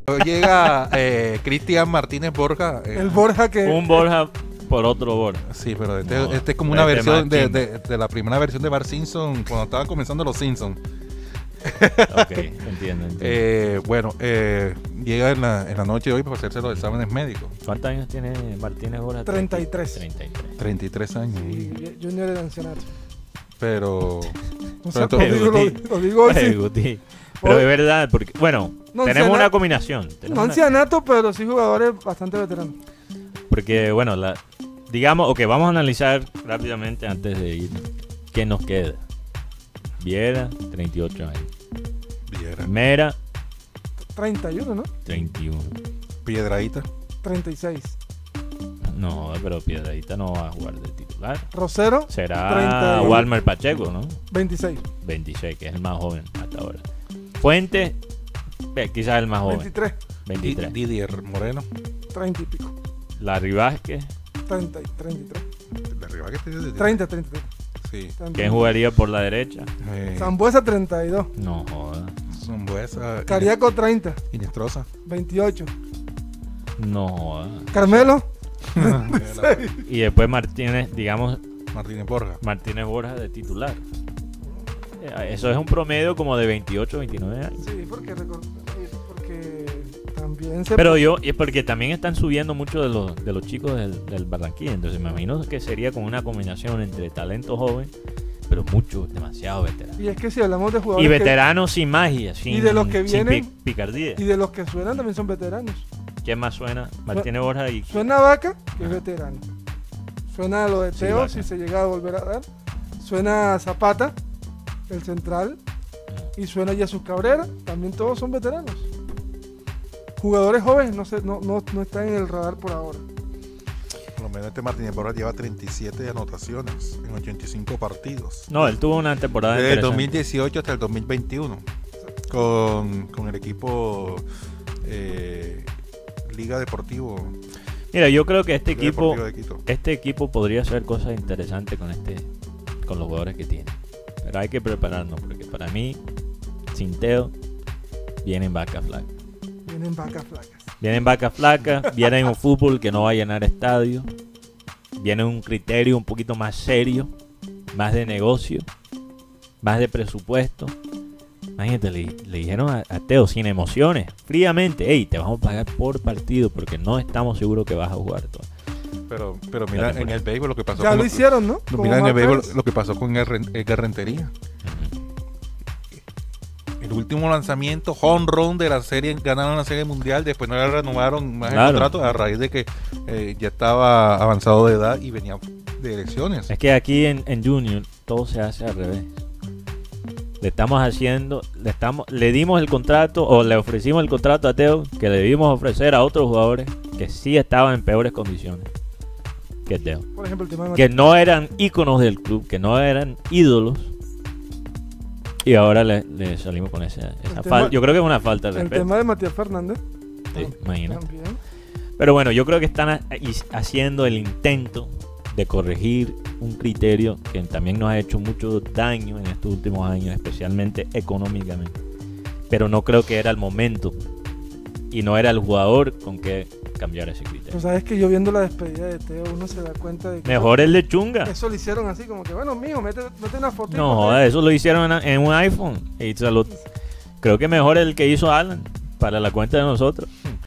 Llega Cristian Martínez Borja. El Borja que... Un Borja por otro Borja. Sí, pero No, este es como una versión más de la primera versión de Bart Simpson cuando estaban comenzando los Simpsons. Ok, entiendo. Bueno, llega en la noche de hoy para hacerse los exámenes médicos. ¿Cuántos años tiene Martínez Borja? 33. 33. 33 años. Sí, Junior de ancianato. Pero... O sea, pero lo digo hoy, sí. Guti. Pero de verdad, porque, bueno, No, tenemos ancianato- una combinación. No ancianato, pero sí jugadores bastante veteranos. Porque, bueno, digamos, ok, vamos a analizar rápidamente antes de ir. ¿Qué nos queda? Viera, 38 años. Viera. Mera, 31, ¿no? 31. Piedradita. 36. No, pero Piedradita no va a jugar de titular. Rosero, Será 31. Walmer Pacheco, ¿no? 26. 26, que es el más joven hasta ahora. Fuente, quizás el más joven. 23. 23. Didier Moreno. 30 y pico. Larry Vázquez, 30 y 33. De arriba que tiene 30, 33. Sí. ¿quién jugaría por la derecha? Zambuesa, 32. No joda. Zambuesa. Cariaco, 30. Inestrosa. 28. No joda. Carmelo, Y después Martínez, digamos, Martínez Borja. Martínez Borja de titular. Eso es un promedio como de 28, 29 años. sí, porque también se... Pero es porque también están subiendo mucho de los chicos del Barranquilla. Entonces me imagino que sería como una combinación entre talento joven, pero demasiado veterano. Y es que si hablamos de jugadores Y veteranos sin magia, sin, de los que sin vienen- picardía. y de los que suenan también son veteranos. ¿Quién más suena? Martínez Borja y... Suena Vaca, que es veterano. Suena a lo de Sí, Teo, Vaca. si se llega a volver a dar. Suena a Zapata, el central. Y suena a Jesús Cabrera, también todos son veteranos. Jugadores jóvenes no están en el radar por ahora. Por lo menos este Martínez Borja lleva 37 anotaciones en 85 partidos. No, él tuvo una temporada Desde el interesante. 2018 hasta el 2021. Con el equipo Liga Deportivo. Mira, yo creo que Liga Deportiva de Quito. este equipo podría hacer cosas interesantes con los jugadores que tiene. Pero hay que prepararnos, porque para mí, sin Teo, vienen vacas flacas. Vienen vacas flacas. Vienen vacas flacas, viene un fútbol que no va a llenar estadios, viene un criterio un poquito más serio, más de negocio, más de presupuesto. Imagínate, le dijeron a Teo sin emociones, fríamente, hey, te vamos a pagar por partido porque no estamos seguros que vas a jugar todo. Pero mira en el béisbol lo que pasó Ya con lo hicieron, ¿no? no, Como mira en el Mark béisbol Pérez. lo que pasó con Edgar Rentería. El último lanzamiento, home run de la serie, ganaron la serie mundial, después no le renovaron más Claro. el contrato a raíz de que ya estaba avanzado de edad y venía de elecciones. Es que aquí en Junior todo se hace al revés. Le dimos el contrato o le ofrecimos el contrato a Teo que le debimos ofrecer a otros jugadores que sí estaban en peores condiciones que Teo. Por ejemplo, el tema de Que no eran íconos del club, que no eran ídolos. Y ahora le salimos con esa tema- falta. Yo creo que es una falta de el respeto. tema de Matías Fernández. Sí, imagínate. También. Pero bueno, yo creo que están haciendo el intento de corregir un criterio que también nos ha hecho mucho daño en estos últimos años, especialmente económicamente. Pero no creo que era el momento y no era el jugador con que cambiar ese criterio. Pues sabes que yo viendo la despedida de Teo, uno se da cuenta de que Mejor el de Chunga. eso lo hicieron así, como que bueno, mijo, mete una foto. No, joda, eso lo hicieron en un iPhone. Y creo que mejor el que hizo Alan para la cuenta de nosotros.